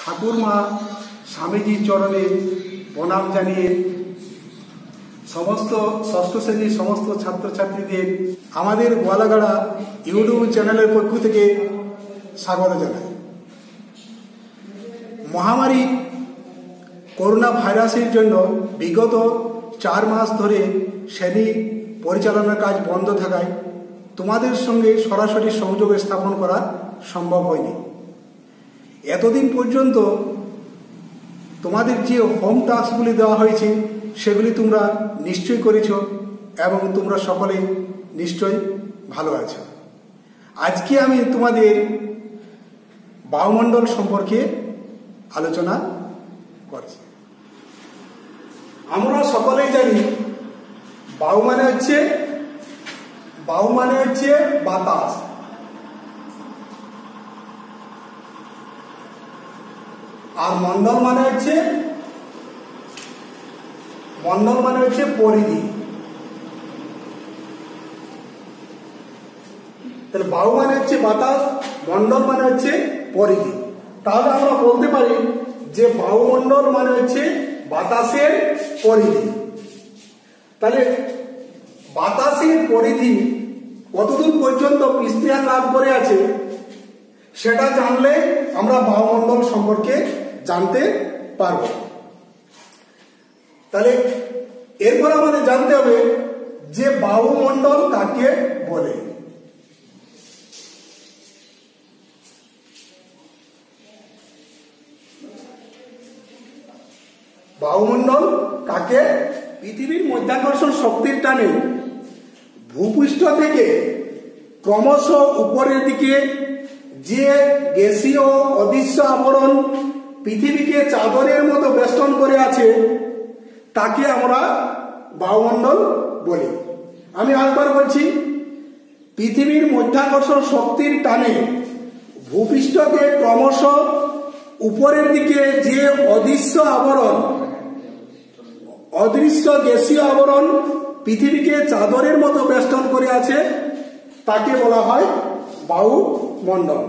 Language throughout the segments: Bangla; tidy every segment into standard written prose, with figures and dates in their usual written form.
ঠাকুরমা স্বামীজির চরণে প্রণাম জানিয়ে সমস্ত ষষ্ঠ শ্রেণীর সমস্ত ছাত্রছাত্রীদের আমাদের গোয়ালাগাড়া ইউটিউব চ্যানেলের পক্ষ থেকে স্বাগত জানাই। মহামারী করোনা ভাইরাসের জন্য বিগত 4 মাস ধরে শ্রেণী পরিচালনার কাজ বন্ধ থাকায় তোমাদের সঙ্গে সরাসরি সংযোগ স্থাপন করা সম্ভব হয়নি। এতদিন পর্যন্ত তোমাদের যে হোম টাস্কগুলি দেওয়া হয়েছে সেগুলি তোমরা নিশ্চয়ই করেছ এবং তোমরা সকলে নিশ্চয়ই ভালো আছো। আজকে আমি তোমাদের বায়ুমণ্ডল সম্পর্কে আলোচনা করছি। আমরা সকলেই জানি বায়ু মানে হচ্ছে বাতাস। আর মণ্ডল মানে হচ্ছে পরিধি। তাহলে বায়ু মানে হচ্ছে বাতাস, মণ্ডল মানে হচ্ছে পরিধি। তাহলে আমরা বলতে পারি যে বায়ুমণ্ডল মানে হচ্ছে বাতাসের পরিধি। তাহলে বাতাসের পরিধি কতদূর পর্যন্ত বিস্তার লাভ করে আছে সেটা জানলে আমরা বায়ুমণ্ডল সম্পর্কে জানতে পারব। তাহলে এরপর আমাদের জানতে হবে যে বায়ুমণ্ডল কাকে বলে। বায়ুমণ্ডল কাকে? পৃথিবীর মাধ্যাকর্ষণ শক্তির টানে ভূপৃষ্ঠ থেকে ক্রমশ উপরের দিকে যে গ্যাসীয় অদৃশ্য আবরণ পৃথিবীকে চাদরের মতো বেষ্টন করে আছে তাকে আমরা বায়ুমণ্ডল বলি। আমি আরেকবার বলছি, পৃথিবীর মাধ্যাকর্ষণ শক্তির টানে ভূপৃষ্ঠকে ক্রমশ উপরের দিকে যে অদৃশ্য গ্যাসীয় আবরণ পৃথিবীকে চাদরের মতো বেষ্টন করে আছে তাকে বলা হয় বায়ুমণ্ডল।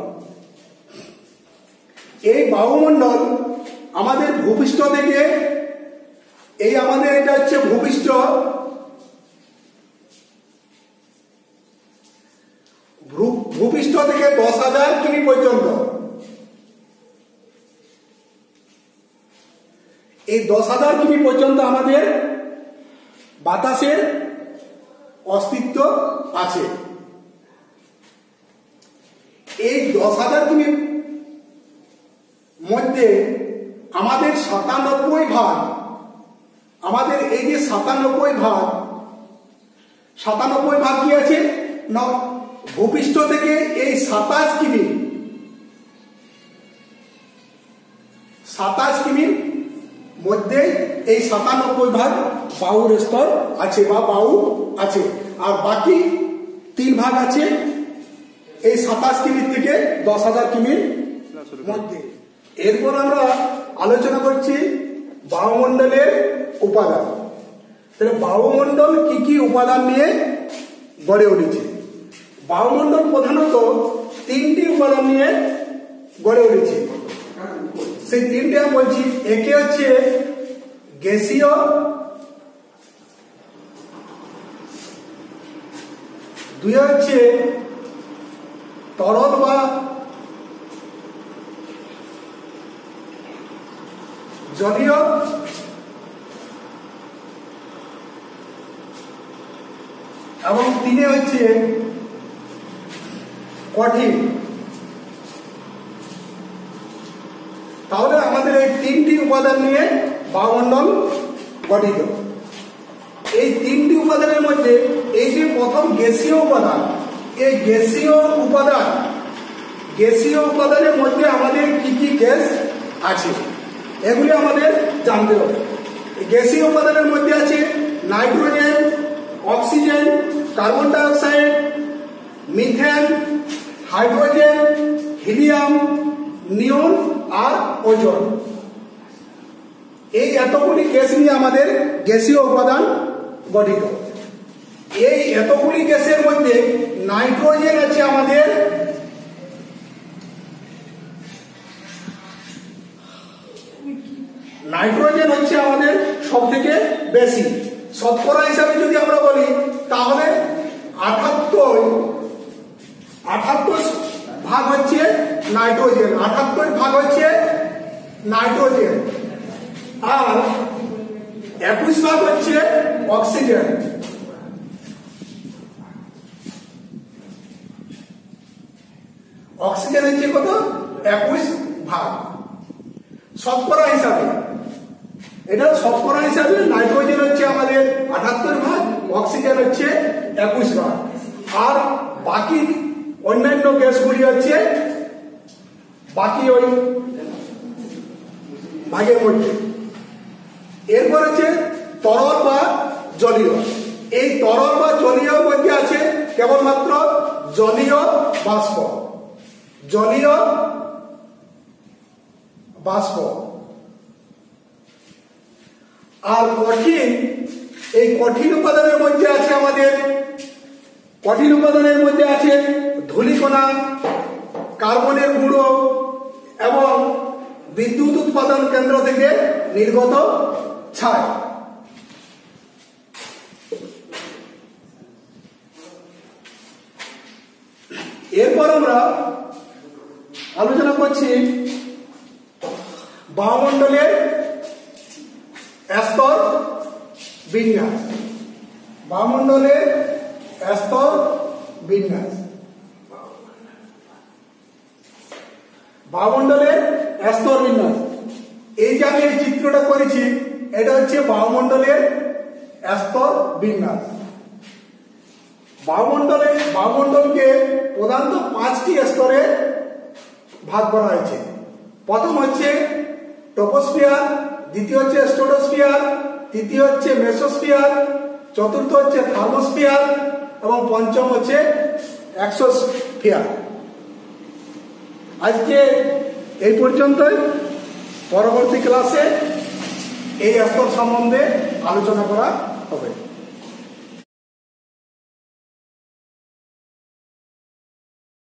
এই বায়ুমণ্ডল আমাদের ভূপৃষ্ঠ থেকে, এই আমাদের এটা হচ্ছে ভূপৃষ্ঠ, ভূপৃষ্ঠ থেকে 10,000 কিমি পর্যন্ত, এই 10,000 কিমি পর্যন্ত আমাদের বাতাসের অস্তিত্ব আছে। এই 10,000 কিমির মধ্যে আমাদের 97 ভাগ, আমাদের এই যে 97 ভাগ কি আছে না, ভূপৃষ্ঠ থেকে এই 27 কিমির মধ্যে এই 97 ভাগ বায়ুর স্তর আছে বা বায়ু আছে। আর বাকি 3 ভাগ আছে এই 27 কিমির থেকে 10,000 কিমির মধ্যে। এরপর আমরা আলোচনা করছি বায়ুমণ্ডলের উপাদান। তাহলে বায়ুমণ্ডল কি কি উপাদান নিয়ে গড়ে উঠেছে? বায়ুমণ্ডল প্রধানত 3টি উপাদান নিয়ে গড়ে উঠেছে। সেই 3টি আমি বলছি। একে হচ্ছে গ্যাসীয়, দুই হচ্ছে তরল বা জলীয়, এবং 3 হচ্ছে কঠিন। তাহলে আমাদের এই 3টি উপাদান নিয়ে বায়ুমণ্ডল গঠিত। এই 3টি উপাদানের মধ্যে এই যে প্রথম গ্যাসীয় উপাদান, এই গ্যাসীয় উপাদানের মধ্যে আমাদের কি কি গ্যাস আছে এগুলি আমাদের জানতে হবে। গ্যাসীয় উপাদানের মধ্যে আছে nitrogen, oxygen, carbon dioxide, methane, hydrogen, helium, neon আর ওজোন। এই এতগুলি গ্যাস নিয়ে আমাদের গ্যাসীয় উপাদান গঠিত। এই এতগুলি গ্যাসের মধ্যে নাইট্রোজেন আছে আমাদের নাইট্রোজেন হচ্ছে আমাদের সব থেকে বেশি। শতকরা হিসাবে যদি আমরা বলি তাহলে 78 ভাগ হচ্ছে নাইট্রোজেন, 78 ভাগ হচ্ছে নাইট্রোজেন, আর 21 ভাগ হচ্ছে অক্সিজেন। অক্সিজেন হচ্ছে কত? 21 ভাগ শতকরা হিসাবে। এটা শতকরা হিসাবে নাইট্রোজেন হচ্ছে আমাদের 78 ভাগ, অক্সিজেন হচ্ছে 21 ভাগ, আর বাকি অন্যান্য গ্যাসগুলি হচ্ছে বাকি ওই ভাগের মধ্যে। এরপর হচ্ছে তরল বা জলীয়। এই তরল বা জলীয় মধ্যে আছে কেবলমাত্র জলীয় বাষ্প, জলীয় বাষ্প। আর কঠিন, এই কঠিন উপাদানের মধ্যে আছে আমাদের, কঠিন উপাদানের মধ্যে আছে ধূলিকণা, কার্বনের গুঁড়ো এবং বিদ্যুৎ উৎপাদন কেন্দ্র থেকে নির্গত ছাই। এরপর আমরা আলোচনা করছি বায়ুমণ্ডলের স্তর বিন্যাস। বায়ুমণ্ডলের স্তর বিন্যাস, বায়ুমণ্ডলের স্তর বিন্যাস। এই যে আমি এই চিত্রটা করেছি এটা হচ্ছে বায়ুমণ্ডলের স্তর বিন্যাস। বায়ুমণ্ডলকে প্রধানত 5টি স্তরে ভাগ করা হয়েছে। প্রথম হচ্ছে ট্রপোস্ফিয়ার, দ্বিতীয় হচ্ছে স্ট্রাটোস্ফিয়ার, তৃতীয় হচ্ছে মেসোস্ফিয়ার, চতুর্থ হচ্ছে থার্মোস্ফিয়ার এবং পঞ্চম হচ্ছে এক্সোস্ফিয়ার। আজকে এই পর্যন্তই। পরবর্তী ক্লাসে এই স্তর সম্বন্ধে আলোচনা করা হবে।